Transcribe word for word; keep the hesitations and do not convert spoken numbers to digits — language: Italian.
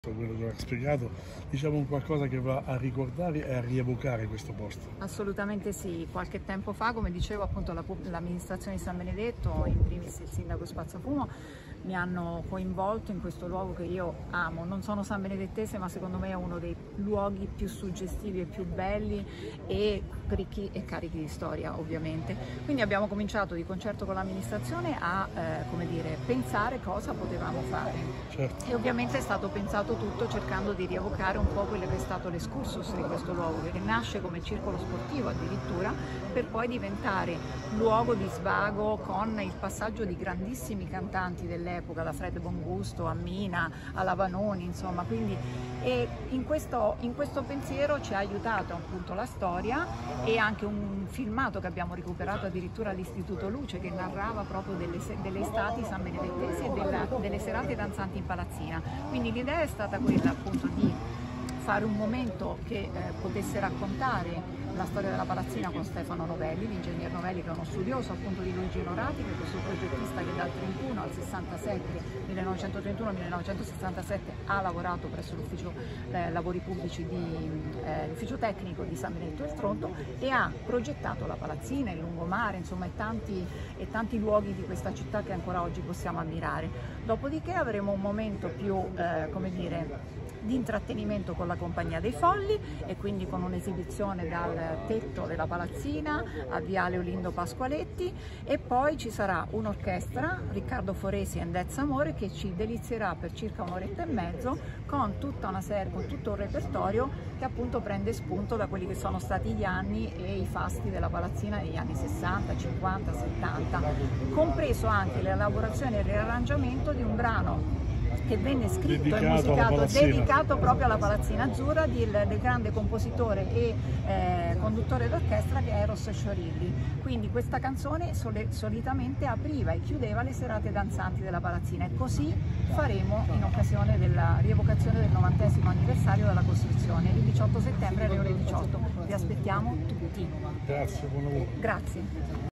Quello che ho spiegato, diciamo un qualcosa che va a ricordare e a rievocare questo posto. Assolutamente sì, qualche tempo fa, come dicevo, appunto l'amministrazione di San Benedetto, in primis il sindaco Spazzafumo, mi hanno coinvolto in questo luogo che io amo. Non sono san benedettese, ma secondo me è uno dei luoghi più suggestivi e più belli e ricchi e carichi di storia, ovviamente. Quindi abbiamo cominciato di concerto con l'amministrazione a eh, come dire, pensare cosa potevamo fare. Certo. E ovviamente è stato pensato tutto cercando di rievocare un po' quello che è stato l'escursus di questo luogo, che nasce come circolo sportivo addirittura, per poi diventare luogo di svago con il passaggio di grandissimi cantanti dell'epoca, da Fred Bongusto a Mina, a Lavanoni, insomma. Quindi e in, questo, in questo pensiero ci ha aiutato appunto la storia e anche un filmato che abbiamo recuperato addirittura all'Istituto Luce, che narrava proprio delle, delle estati san benedettesi e della, delle serate danzanti in palazzina. Quindi l'idea è stata quella appunto di fare un momento che eh, potesse raccontare la storia della palazzina con Stefano Novelli, l'ingegner Novelli, che è uno studioso appunto di Luigi Norati, che è questo progettista che dal trentuno al sessantasette, millenovecentotrentuno millenovecentosessantasette, ha lavorato presso l'ufficio eh, lavori pubblici di eh, l'ufficio tecnico di San Benedetto del Tronto e ha progettato la palazzina, il lungomare, insomma, e tanti, e tanti luoghi di questa città che ancora oggi possiamo ammirare. Dopodiché avremo un momento più, eh, come dire, di intrattenimento con la Compagnia dei Folli e quindi con un'esibizione dal tetto della palazzina a Viale Olindo Pasqualetti, e poi ci sarà un'orchestra, Riccardo Foresi e Endez Amore, che ci delizierà per circa un'oretta e mezzo con tutta una serie, con tutto un repertorio che appunto prende spunto da quelli che sono stati gli anni e i fasti della palazzina negli anni sessanta, cinquanta, settanta, compreso anche l'elaborazione e il riarrangiamento di un brano che venne scritto dedicato e musicato, dedicato proprio alla Palazzina Azzurra del, del grande compositore e eh, conduttore d'orchestra che è Eros Sciorilli. Quindi questa canzone sole, solitamente apriva e chiudeva le serate danzanti della Palazzina, e così faremo in occasione della rievocazione del novantesimo anniversario della costruzione, il diciotto settembre alle ore diciotto. Vi aspettiamo tutti. Grazie, buon lavoro. Grazie.